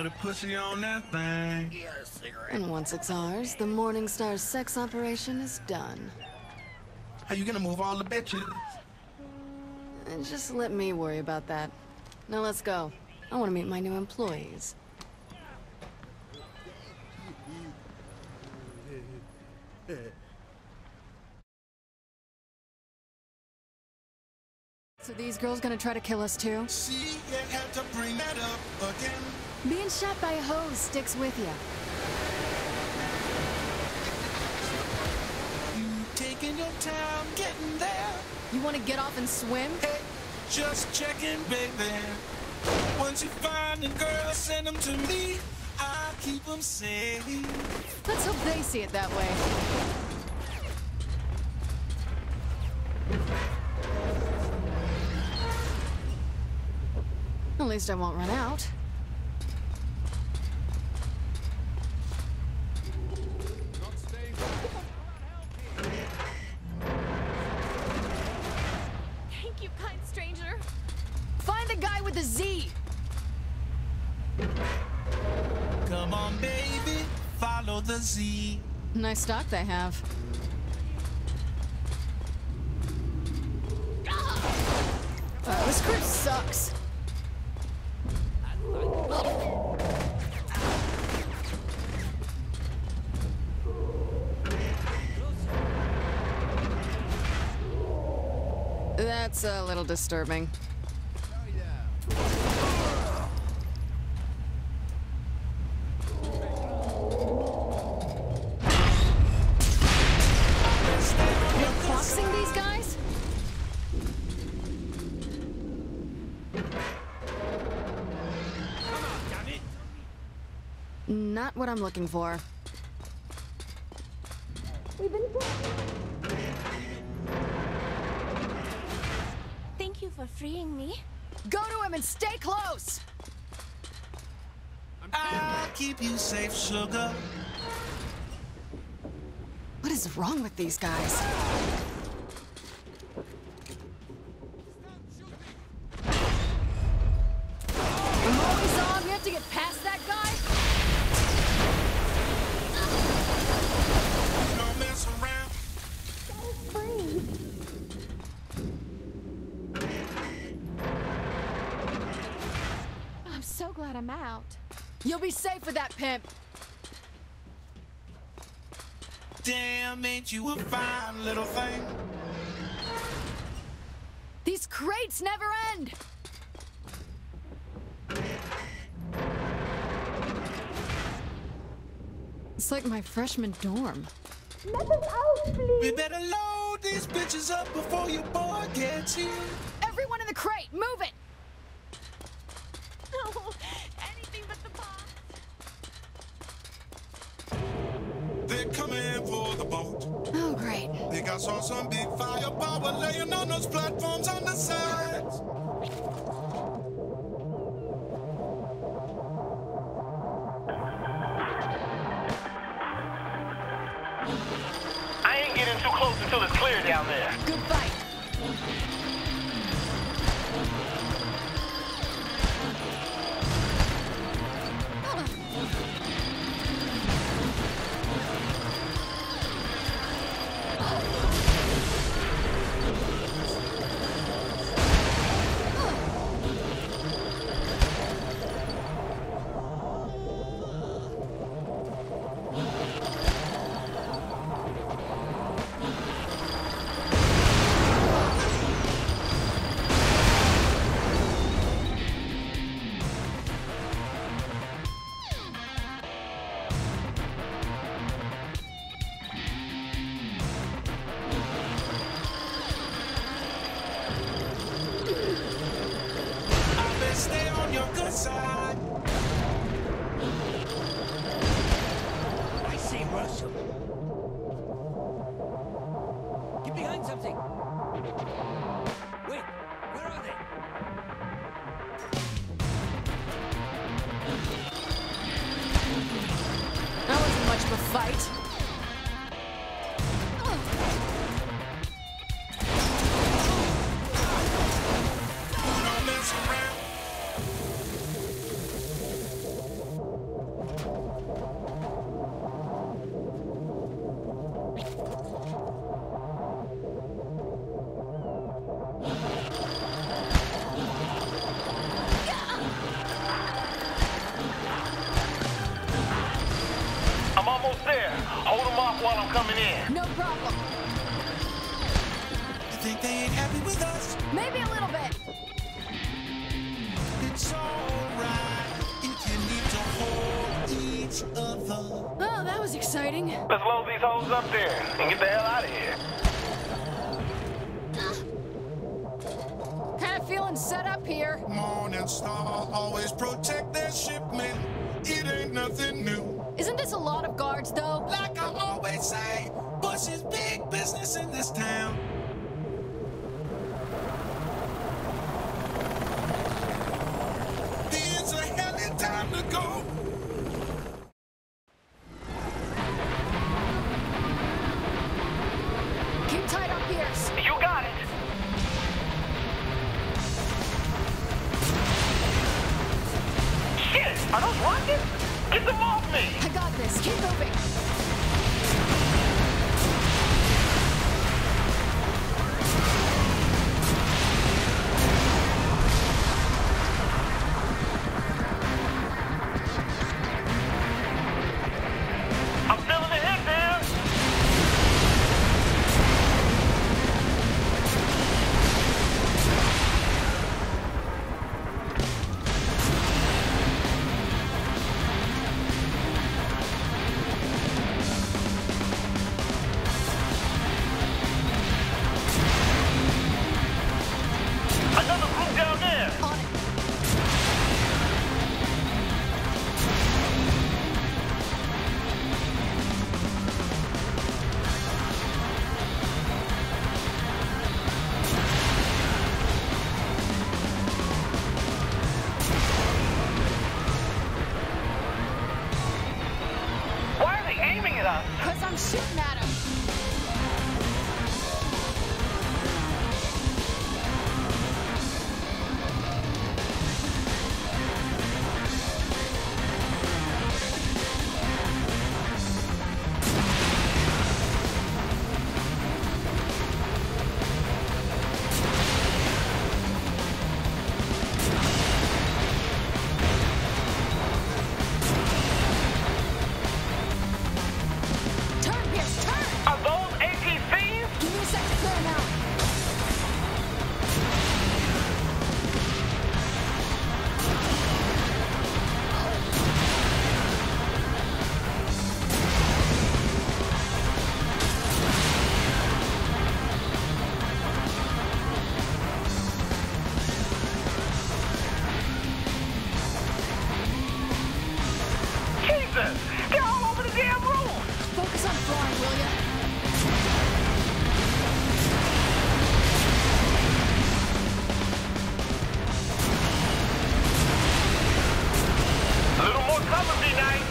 the pussy on that thing. And once it's ours, the Morningstar sex operation is done. How you gonna move all the bitches? And just let me worry about that. Now let's go. I want to meet my new employees. So these girls gonna try to kill us too? See, you had to bring that up again. Being shot by a hose sticks with you. You taking your time getting there. You want to get off and swim? Hey, just checking, baby. Once you find a girl, send them to me. I'll keep them safe. Let's hope they see it that way. At least I won't run out. Thank you, kind stranger. Find the guy with the Z! Come on, baby, follow the Z. Nice stock they have. This crew sucks. That's a little disturbing. You're boxing these guys? Not what I'm looking for. Thank you for freeing me. Go to him and stay close! I'll keep you safe, sugar. What is wrong with these guys? I'm always on. We have to get past that guy? Don't mess around. I'm so glad I'm out. You'll be safe with that pimp. Damn, ain't you a fine little thing? These crates never end! It's like my freshman dorm. Let us out, please. We better load these bitches up before your boy gets here. Everyone in the crate, move it! No, anything but the box. They're coming for the boat. Oh, great. Think I saw some big firepower laying on those platforms on the sides. I ain't getting too close until it's clear down there. Good fight. Stay on your good side. I say rush him. Get behind something. Wait, where are they? That wasn't much of a fight. Don't mess around. coming in. No problem. You think they ain't happy with us? Maybe a little bit. It's alright if you need to hold each other. Oh, that was exciting. Let's load these hoes up there and get the hell out of here. Kind of feeling set up here. Morning Star always protect their shipment. It ain't nothing new. Isn't this a lot of guards, though? Like I always say, Bush is big business in this town. It's a hell of a time to go. Keep tight on Pierce. You got it. Shit, are those rockets? Get them off me! I got this. Keep moving. I'm feeling the hit there. Another group down there. On it. Why are they aiming at us? Because I'm shooting at him. Turn, Pierce, turn! Are those APCs? Give me a sec to clear him out. Jesus! They're all over the damn roof! Focus on flying, will ya? A little more cover, D-Night.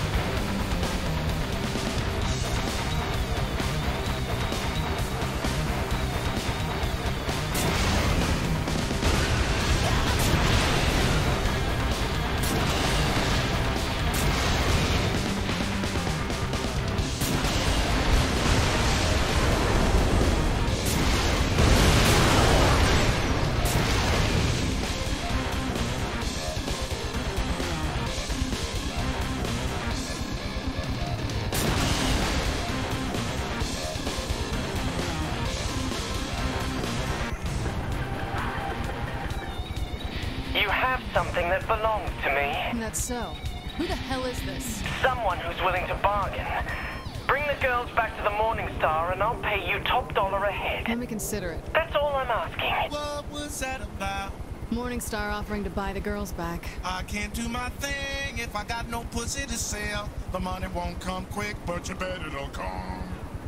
You have something that belongs to me. That's so. Who the hell is this? Someone who's willing to bargain. Bring the girls back to the Morning Star and I'll pay you top dollar a head. Let me consider it. That's all I'm asking. What was that about? Morningstar offering to buy the girls back. I can't do my thing if I got no pussy to sell. The money won't come quick, but you bet it'll come.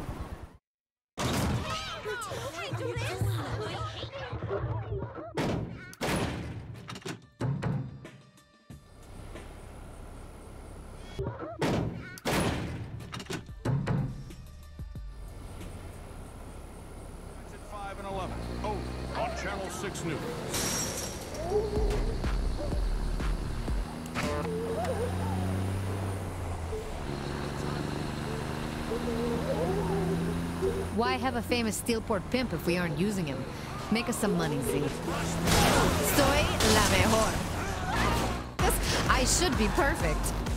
Exit 5 and 11. Over. On Channel 6 News. Why have a famous Steelport pimp if we aren't using him? Make us some money, Z. Soy la mejor. Yes, I should be perfect.